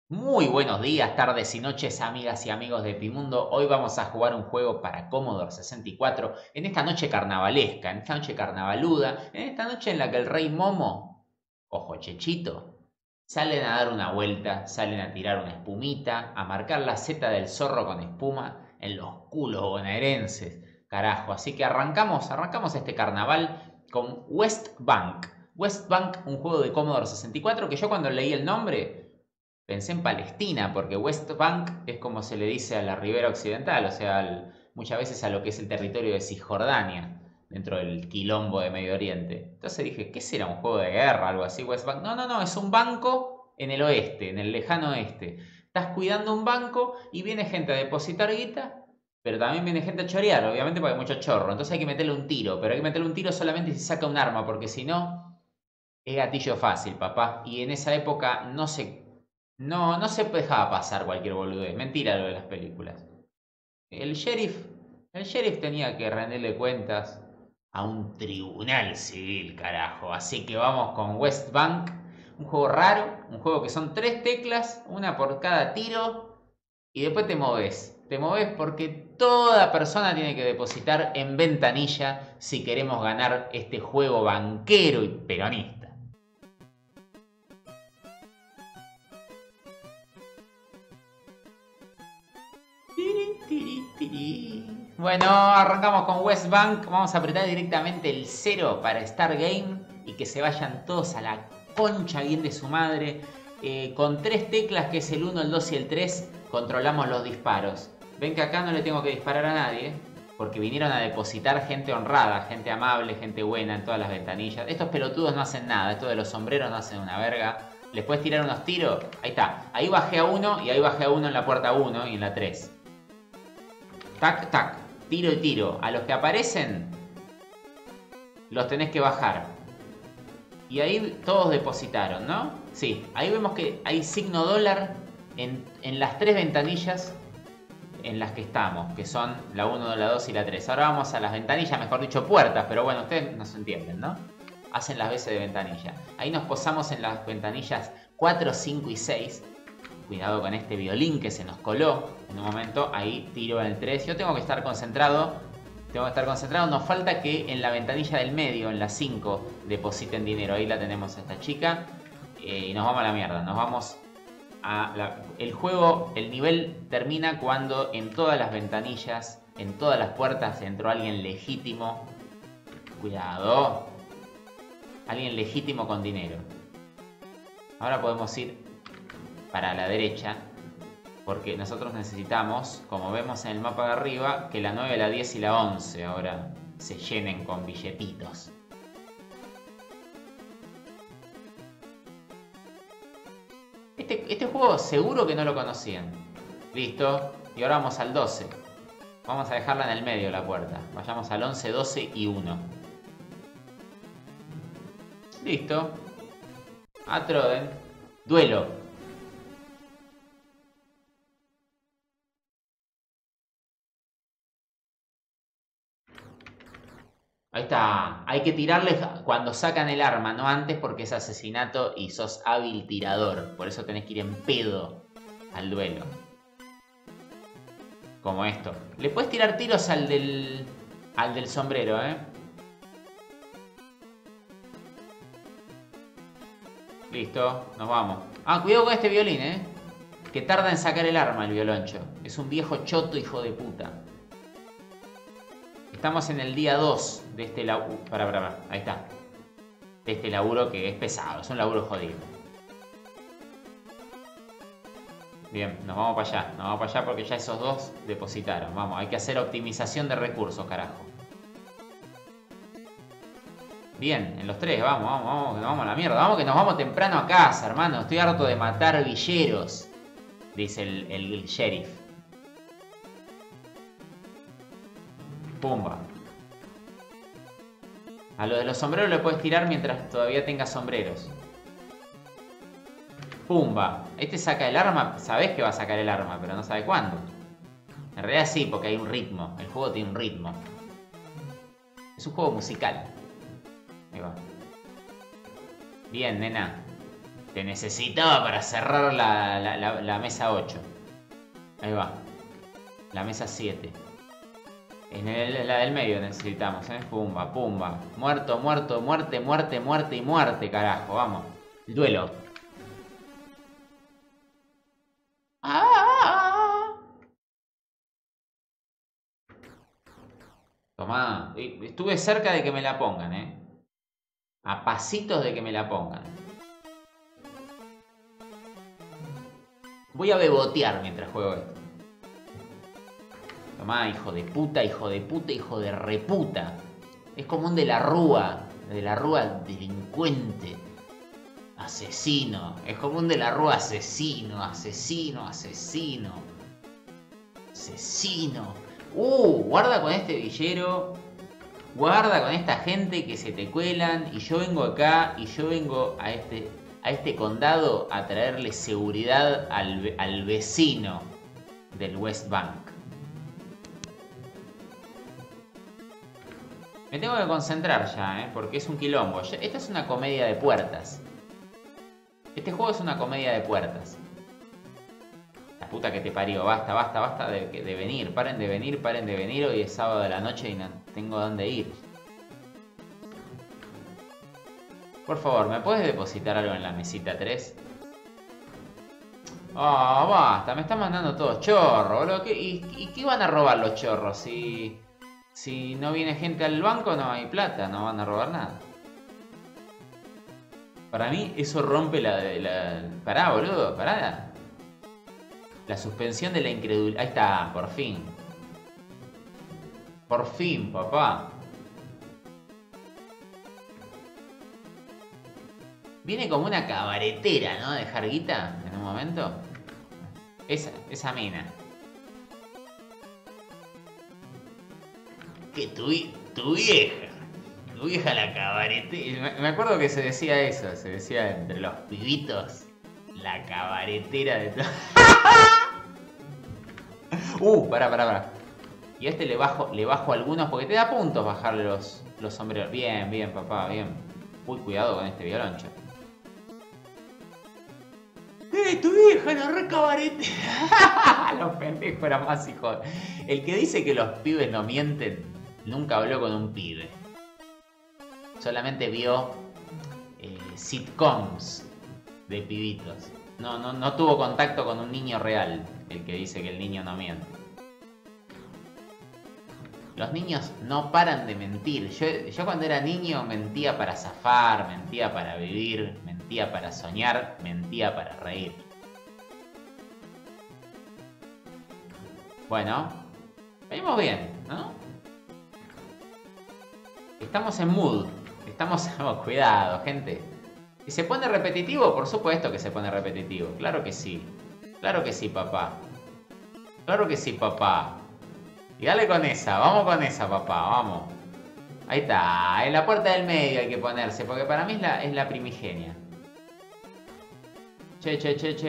Muy buenos días, tardes y noches, amigas y amigos de Epimundo. Hoy vamos a jugar un juego para Commodore 64 en esta noche carnavalesca, en esta noche carnavaluda, en esta noche en la que el rey Momo, ojo Chechito, salen a dar una vuelta, salen a tirar una espumita, a marcar la seta del zorro con espuma en los culos bonaerenses. Carajo, así que arrancamos este carnaval con West Bank. West Bank, un juego de Commodore 64 que yo cuando leí el nombre pensé en Palestina, porque West Bank es como se le dice a la ribera occidental, o sea, muchas veces a lo que es el territorio de Cisjordania, dentro del quilombo de Medio Oriente. Entonces dije, ¿qué será? ¿Un juego de guerra? Algo así, West Bank. No, no, no, es un banco en el oeste, en el lejano oeste. Estás cuidando un banco y viene gente a depositar guita, pero también viene gente a chorear, obviamente porque hay mucho chorro. Entonces hay que meterle un tiro, pero hay que meterle un tiro solamente si saca un arma, porque si no, es gatillo fácil, papá. Y en esa época no se dejaba pasar cualquier boludez. Mentira lo de las películas. El sheriff, el sheriff tenía que rendirle cuentas a un tribunal civil, carajo. Así que vamos con West Bank. Un juego raro, un juego que son tres teclas, una por cada tiro. Y después te moves. Te moves porque toda persona tiene que depositar en ventanilla si queremos ganar este juego banquero y peronista. Tiri, tiri, tiri. Bueno, arrancamos con West Bank. Vamos a apretar directamente el 0 para Start Game y que se vayan todos a la concha bien de su madre. Con tres teclas, que es el 1, el 2 y el 3, controlamos los disparos. Ven que acá no le tengo que disparar a nadie, porque vinieron a depositar gente honrada, gente amable, gente buena en todas las ventanillas. Estos pelotudos no hacen nada, estos de los sombreros no hacen una verga. ¿Les puedes tirar unos tiros? Ahí está. Ahí bajé a uno y ahí bajé a uno en la puerta 1 y en la 3. Tac, tac, tiro y tiro. A los que aparecen los tenés que bajar. Y ahí todos depositaron, ¿no? Sí, ahí vemos que hay signo dólar en las tres ventanillas en las que estamos, que son la 1, la 2 y la 3. Ahora vamos a las ventanillas, mejor dicho puertas, pero bueno, ustedes nos entienden, ¿no? Hacen las veces de ventanilla. Ahí nos posamos en las ventanillas 4, 5 y 6. Cuidado con este violín que se nos coló en un momento. Ahí tiro en el 3. Yo tengo que estar concentrado. Nos falta que en la ventanilla del medio, en la 5, depositen dinero. Ahí la tenemos a esta chica. Y nos vamos a la mierda. Nos vamos a el juego, el nivel termina cuando en todas las ventanillas, en todas las puertas entró alguien legítimo. Cuidado. Alguien legítimo con dinero. Ahora podemos ir para la derecha, porque nosotros necesitamos, como vemos en el mapa de arriba, que la 9, la 10 y la 11 ahora se llenen con billetitos. Este juego seguro que no lo conocían. Listo. Y ahora vamos al 12. Vamos a dejarla en el medio la puerta. Vayamos al 11, 12 y 1. Listo. Atroden. Duelo. Ahí está. Hay que tirarle cuando sacan el arma, no antes, porque es asesinato y sos hábil tirador. Por eso tenés que ir en pedo al duelo. Como esto. Le puedes tirar tiros al del sombrero, ¿eh? Listo, nos vamos. Ah, cuidado con este violín, ¿eh? Que tarda en sacar el arma el violoncho. Es un viejo choto hijo de puta. Estamos en el día 2 de este laburo. Para. Ahí está. De este laburo que es pesado. Es un laburo jodido. Bien, nos vamos para allá. Nos vamos para allá porque ya esos dos depositaron. Vamos, hay que hacer optimización de recursos, carajo. Bien, en los tres, vamos, que nos vamos a la mierda. Vamos que nos vamos temprano a casa, hermano. Estoy harto de matar villeros, dice el sheriff. Pumba. A lo de los sombreros le puedes tirar mientras todavía tenga sombreros. Pumba. Este saca el arma, sabés que va a sacar el arma, pero no sabe cuándo. En realidad sí, porque hay un ritmo. El juego tiene un ritmo. Es un juego musical. Ahí va. Bien, nena. Te necesitaba para cerrar la mesa 8. Ahí va. La mesa 7. La del medio necesitamos, ¿eh? Pumba, pumba. Muerto, muerto, muerte, muerte, muerte y muerte, carajo. Vamos. El duelo. ¡Ah! Tomá. Estuve cerca de que me la pongan, ¿eh? A pasitos de que me la pongan. Voy a bebotear mientras juego esto. Tomá, hijo de puta, hijo de puta, hijo de reputa. Es como un de la Rúa delincuente. Asesino. Es como un de la Rúa asesino, asesino, asesino. Asesino. Guarda con este villero. Guarda con esta gente que se te cuelan. Y yo vengo acá y yo vengo a este condado a traerle seguridad al vecino del West Bank. Me tengo que concentrar ya, porque es un quilombo. Esta es una comedia de puertas. Este juego es una comedia de puertas. La puta que te parió. Basta, basta, basta de venir. Paren de venir, paren de venir. Hoy es sábado de la noche y no tengo dónde ir. Por favor, ¿me puedes depositar algo en la mesita 3? Basta. Me están mandando todos chorros, boludo. ¿Y qué van a robar los chorros? Si no viene gente al banco, no hay plata. No van a robar nada. Para mí, eso rompe Pará, boludo. Pará. La suspensión de la incredulidad. Ahí está, por fin. Por fin, papá. Viene como una cabaretera, ¿no? De Jarguita, en un momento. Esa mina. Que tu vieja. Tu vieja la cabaretera. Me acuerdo que se decía eso. Se decía entre los pibitos. La cabaretera de todo. Pará. Y a este le bajo algunos porque te da puntos bajarle los sombreros. Bien, bien, papá, bien. Uy, cuidado con este violoncho. Tu vieja la re cabaretera. Los pendejos eran más hijos. El que dice que los pibes no mienten, nunca habló con un pibe. Solamente vio sitcoms de pibitos. No tuvo contacto con un niño real, el que dice que el niño no miente. Los niños no paran de mentir. Yo cuando era niño mentía para zafar, mentía para vivir, mentía para soñar, mentía para reír. Bueno, venimos bien, ¿no? Estamos en mood. Cuidado, gente. ¿Y se pone repetitivo? Por supuesto que se pone repetitivo. Claro que sí. Claro que sí, papá. Claro que sí, papá. Y dale con esa. Vamos con esa, papá. Vamos. Ahí está. En la puerta del medio hay que ponerse. Porque para mí es la primigenia. Che.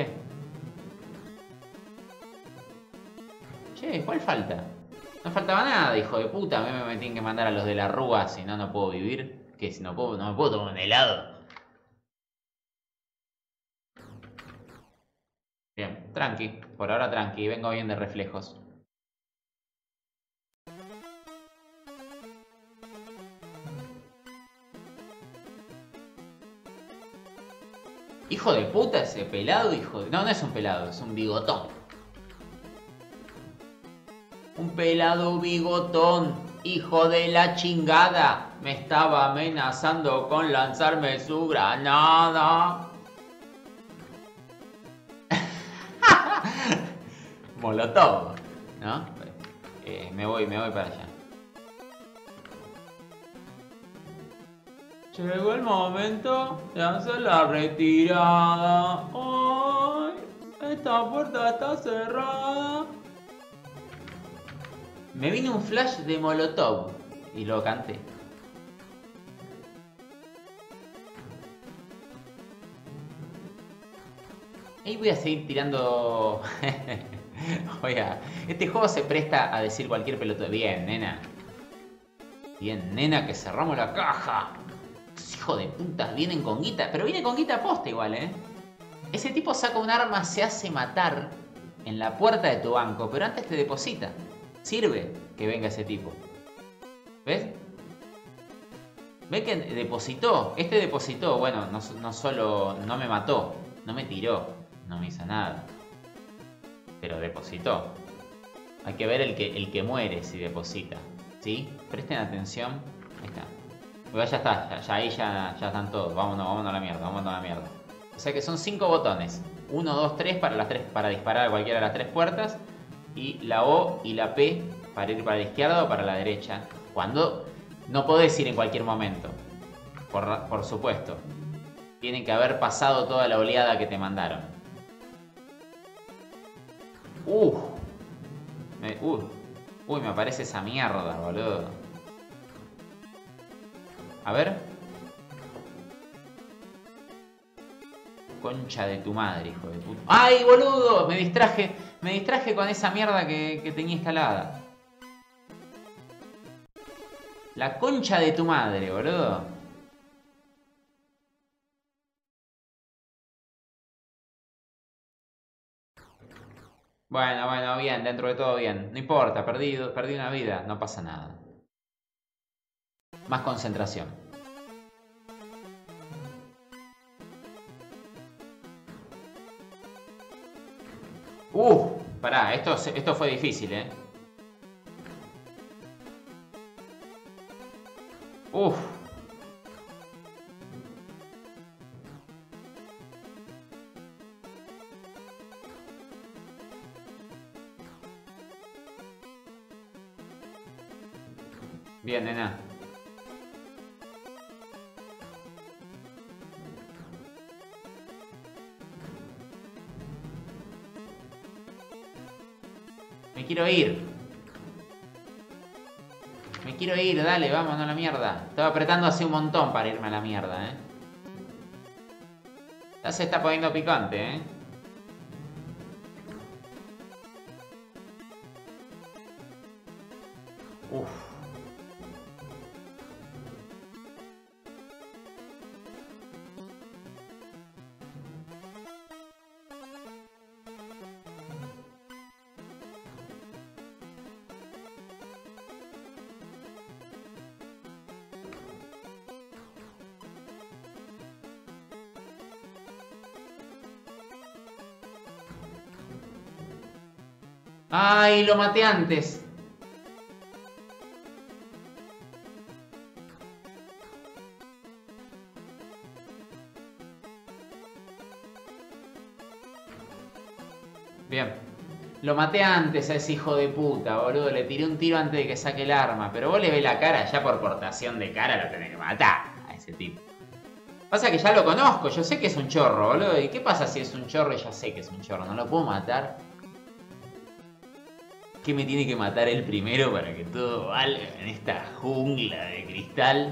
Che, ¿cuál falta? No faltaba nada, hijo de puta. A mí me tienen que mandar a los de la Rúa. Si no puedo vivir. ¿Qué? Si no me puedo tomar un helado. Bien, tranqui. Por ahora tranqui. Vengo bien de reflejos. Hijo de puta ese pelado, No es un pelado, es un bigotón. Un pelado bigotón, hijo de la chingada. Me estaba amenazando con lanzarme su granada. Molotov, ¿no? Me voy para allá. Llegó el momento de hacer la retirada. ¡Ay! Esta puerta está cerrada. Me vino un flash de Molotov y lo canté. Ahí voy a seguir tirando. Este juego se presta a decir cualquier pelotudo. Bien, nena. Bien, nena, que cerramos la caja. Hijo de puta, vienen con guita. Pero viene con guita posta igual, Ese tipo saca un arma, se hace matar en la puerta de tu banco, pero antes te deposita. Sirve que venga ese tipo. ¿Ves? ¿Ves que depositó? Este depositó. Bueno, no solo no me mató, no me tiró, no me hizo nada. Pero depositó. Hay que ver el que muere si deposita. ¿Sí? Presten atención. Ahí está. Igual ya está, ahí ya están todos. Vámonos a la mierda, O sea que son 5 botones. 1, 2, 3 para disparar a cualquiera de las 3 puertas. Y la O y la P para ir para la izquierda o para la derecha. Cuando no podés ir en cualquier momento. Por supuesto. Tienen que haber pasado toda la oleada que te mandaron. Uy, me aparece esa mierda, boludo. A ver. Concha de tu madre, hijo de puta. ¡Ay, boludo! Me distraje con esa mierda que tenía instalada. La concha de tu madre, boludo. Bueno, bien, dentro de todo bien. No importa, perdí una vida, no pasa nada. Más concentración. Pará, esto fue difícil, ¿eh? Bien, nena. Me quiero ir. Dale, vámonos a la mierda. Estaba apretando así un montón para irme a la mierda, Ya se está poniendo picante, ¡Ay, lo maté antes! Bien. Lo maté antes a ese hijo de puta, boludo. Le tiré un tiro antes de que saque el arma. Pero vos le ves la cara, ya por portación de cara lo tenés que matar a ese tipo. Pasa que ya lo conozco, yo sé que es un chorro, boludo. ¿Y qué pasa si es un chorro y ya sé que es un chorro? ¿No lo puedo matar? ¿Qué me tiene que matar él primero para que todo valga en esta jungla de cristal?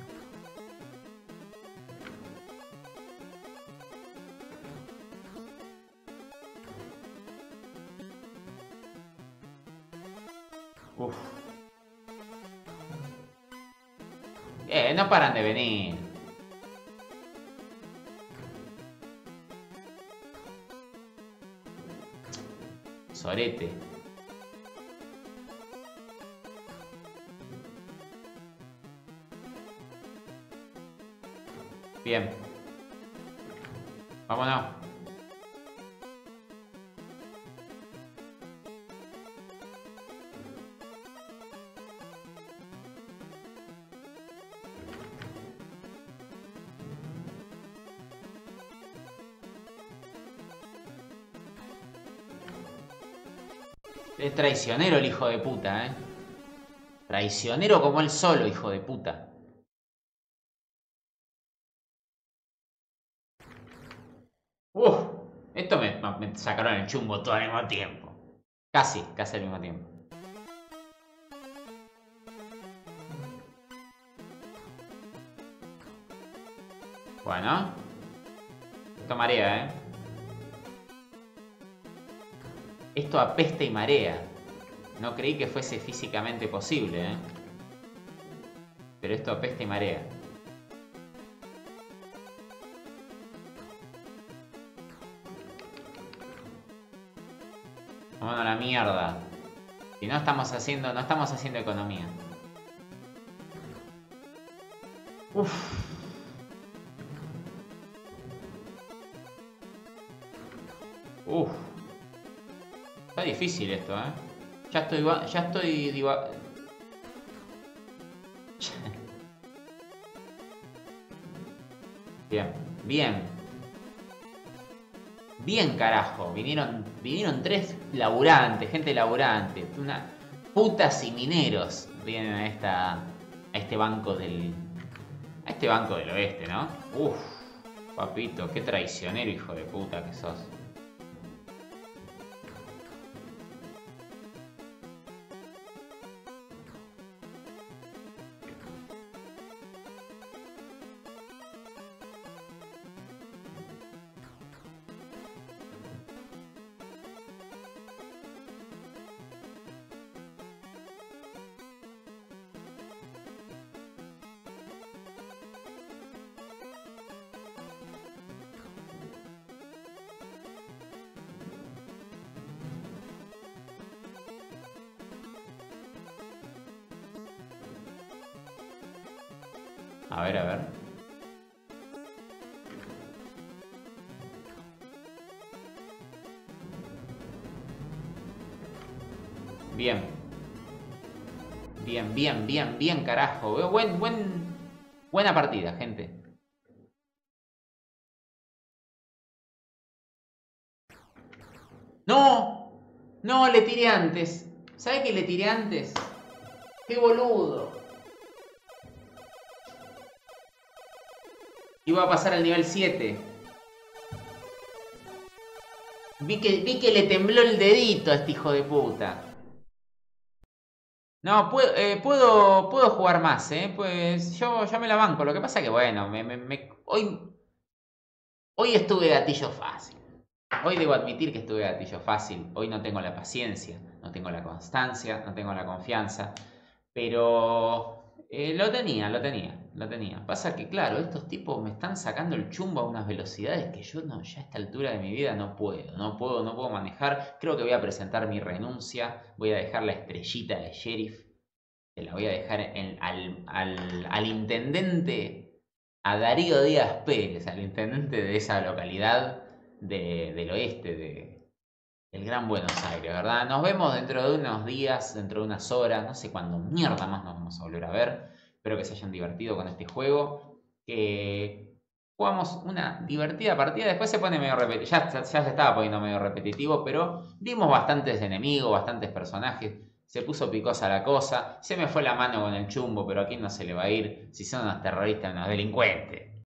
No paran de venir. Sorete. Bien. Vámonos. Es traicionero el hijo de puta, Traicionero como él solo, hijo de puta. Esto me sacaron el chumbo todo al mismo tiempo. Casi al mismo tiempo. Bueno. Esto marea, Esto apesta y marea. No creí que fuese físicamente posible, Pero esto apesta y marea. Vámonos a la mierda. Si no estamos haciendo economía. Uf. Uf. Está difícil esto, ¿eh? Ya estoy Bien, bien. Bien, carajo. Vinieron 3 laburantes, gente laburante. Putas y mineros vienen a este banco del oeste, ¿no? Uf, papito, qué traicionero hijo de puta que sos. A ver, a ver. Bien. Bien, bien, bien, bien, carajo. Buena partida, gente. ¡No! No, le tiré antes. ¿Sabe qué le tiré antes? ¡Qué boludo! Iba a pasar al nivel 7. Vi que le tembló el dedito a este hijo de puta. No, puedo jugar más, ¿eh? Pues yo me la banco. Lo que pasa que, bueno, hoy estuve gatillo fácil. Hoy debo admitir que estuve gatillo fácil. Hoy no tengo la paciencia, no tengo la constancia, no tengo la confianza. Pero lo tenía. Pasa que, claro, estos tipos me están sacando el chumbo a unas velocidades que yo no, ya a esta altura de mi vida no puedo manejar. Creo que voy a presentar mi renuncia. Voy a dejar la estrellita de sheriff. Se la voy a dejar al intendente, a Darío Díaz Pérez, al intendente de esa localidad del oeste del Gran Buenos Aires, ¿verdad? Nos vemos dentro de unos días, dentro de unas horas, no sé cuándo mierda más nos vamos a volver a ver. Espero que se hayan divertido con este juego. Que jugamos una divertida partida. Después se pone medio repetitivo. Ya se estaba poniendo medio repetitivo, pero vimos bastantes enemigos, bastantes personajes. Se puso picosa la cosa. Se me fue la mano con el chumbo, pero a quién no se le va a ir si son unos terroristas, unos delincuentes.